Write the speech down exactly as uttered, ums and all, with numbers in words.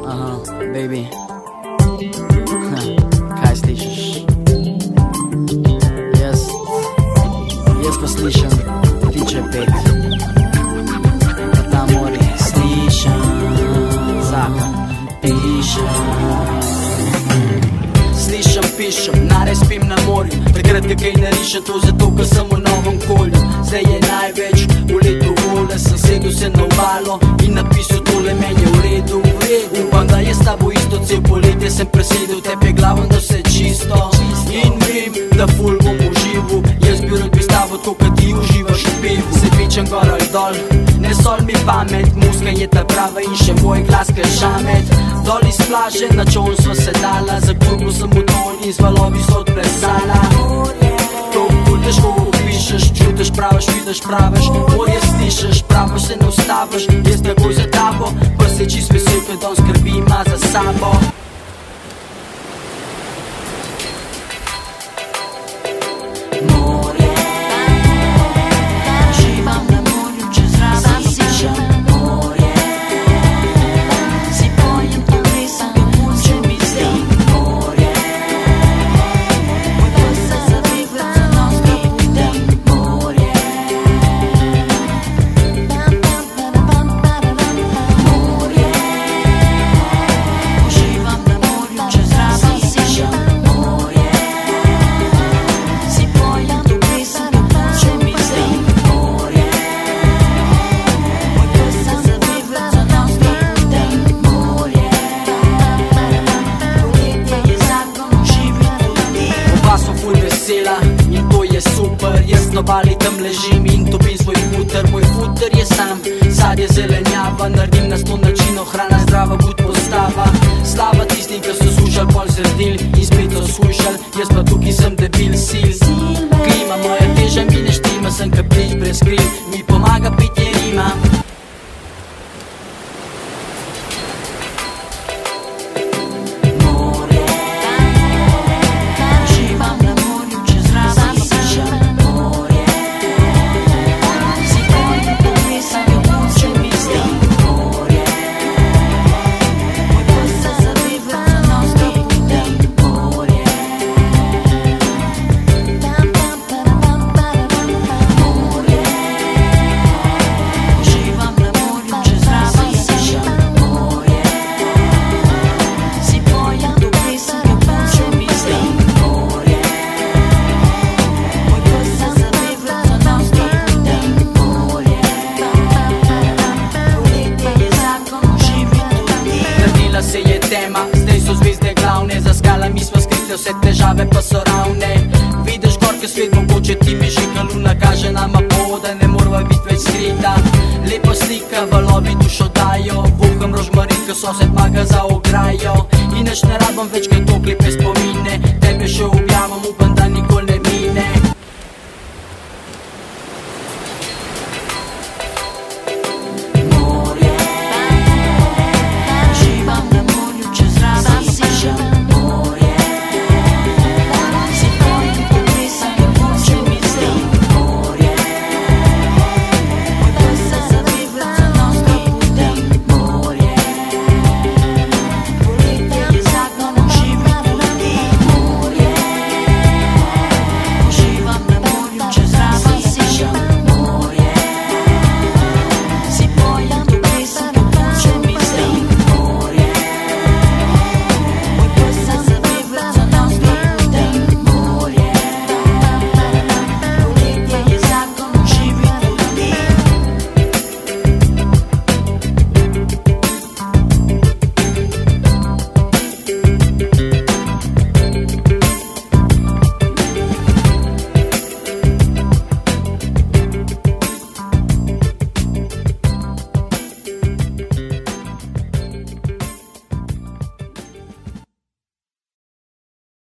Aha, baby. Kaj slišiš? Jaz, jaz pa slišam ptiče pet. Pa ta mori slišam, zakon pišem. Slišam, pišem, nare spim na morju. Takrat ga kaj narišem, to zato, ker sem v novem kolju. Zdaj je največ v letu vole, sem sedel se na obalo in napisal tole, meni je v redu, v redu. Upam, da je s tabo isto, cel poletje sem presedel, tepe glavom, da vse čisto. In vem, da ful bom užival, jaz bi rad bi s tabo to, kad ti uživaš v pivu. Se pičem gor ali dol, ne sol mi pamet, muska je ta prava in še moj glas kaj šamet. Dol iz plaže, na čovn sva se dala, za kurbu sem v dol in z valovi so odplesala. To ful težko opišeš, čutiš, praviš, vidiš, praviš, morje slišeš, pravo se ne ustaviš. Jaz takoj za tabo, pa se čist vesel, kad on skrbi ima za sabo. In to je super, jaz na obali tam ležim in topim svoj futer. Moj futer je sam, sadje zelenjava, naredim na sto načinov, hrana zdrava, bud postava. Slava tistim, ki so slušal, pol zredil in spet so slušal, jaz pa tukaj sem debil sil. Klima moja teža mi ne štima, sem kaprič brez kril, mi pomaga pitje rima. Se je tema, zdaj so zvezde glavne, za skalami smo skrite, vse težave pa so ravne. Vidiš gor, ki svet mogoče ti beži, ka luna kaže nama pot, da ne morava biti več skrita. Lepa slika, valovi dušo dajo, vuham rožmarin, ko sosed maga za ograjo. In neč ne rabam več, kaj to klepe spomine,